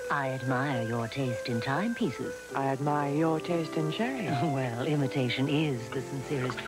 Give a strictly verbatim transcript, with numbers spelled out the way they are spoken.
I admire your taste in timepieces. I admire your taste in sherry. Well, imitation is the sincerest